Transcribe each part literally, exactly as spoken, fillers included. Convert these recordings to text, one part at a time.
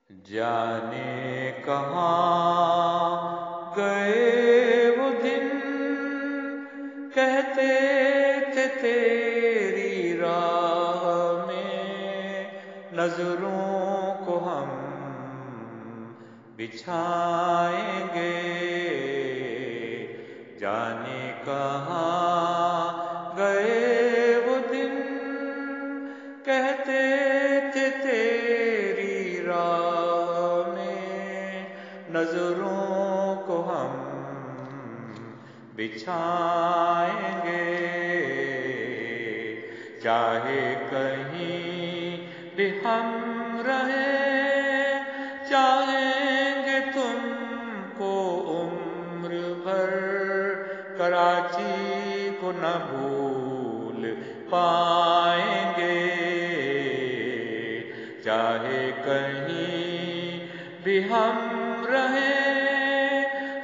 جانے کہاں گئے وہ دن، کہتے تھے تیری راہ میں نظروں کو ہم بچھائیں گے۔ جانے کہاں گئے وہ دن، کہتے تھے تیری راہ میں نظروں کو ہم بچھائیں گے۔ چاہے کہیں بھی ہم رہیں، چاہیں گے تم کو عمر بھر، کراچی کو نہ بھول پائیں گے۔ چاہے کہیں بھی ہم رہیں،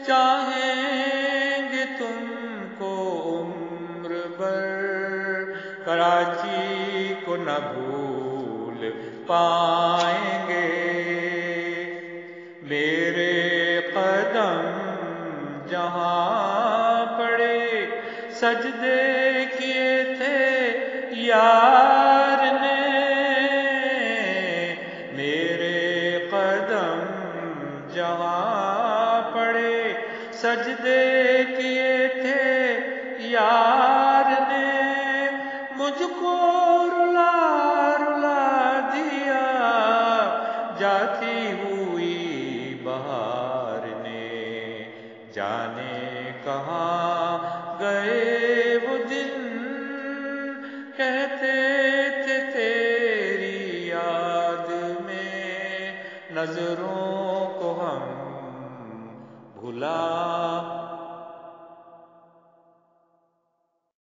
چاہیں گے تم کو عمر بھر، کراچی کو نہ بھول پائیں گے۔ میرے قدم جہاں پڑے سجدے کیے تھے یار نے، میرے قدم جہاں پڑے سجدے کیے تھے یار نے، مجھ کو رلا رلا دیا جاتی ہوئی بہار نے۔ جانے کہاں گئے وہ دن، کہتے تھے تیری یاد میں نظروں کو ہم بھلا